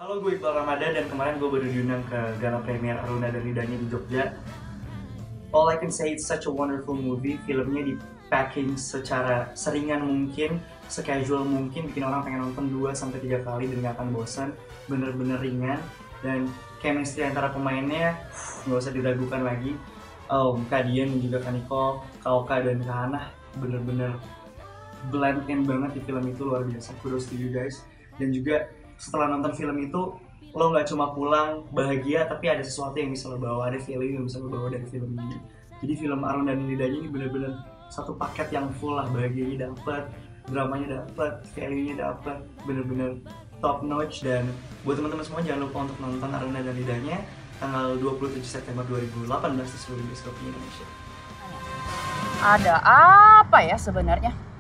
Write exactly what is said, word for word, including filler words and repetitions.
Halo, gue Iqbal Ramadan dan kemarin gue baru diundang ke gala premier Aruna dan Lidahnya di Jogja. All I can say it's such a wonderful movie. Filmnya di packing secara seringan mungkin, secasual mungkin, bikin orang pengen nonton dua sampai tiga kali dan gak akan bosan. Bener-bener ringan dan chemistry antara pemainnya nggak usah diragukan lagi. Oh, Kak Dian dan juga Kak Nicole, Kak Oka dan Kak Hana bener-bener blend in banget di film itu, luar biasa. Kudos to you guys. Dan juga setelah nonton film itu lo nggak cuma pulang bahagia, tapi ada sesuatu yang bisa lo bawa, ada feeling yang bisa lo bawa dari film ini. Jadi film Aruna dan Lidahnya ini bener-bener satu paket yang full lah, bahagianya dapet, dramanya dapet, value-nya dapet, bener-bener top notch. Dan buat teman-teman semua jangan lupa untuk nonton Aruna dan Lidahnya tanggal dua puluh tujuh September dua ribu delapan belas di seluruh bioskop di Indonesia. Ada apa ya sebenarnya?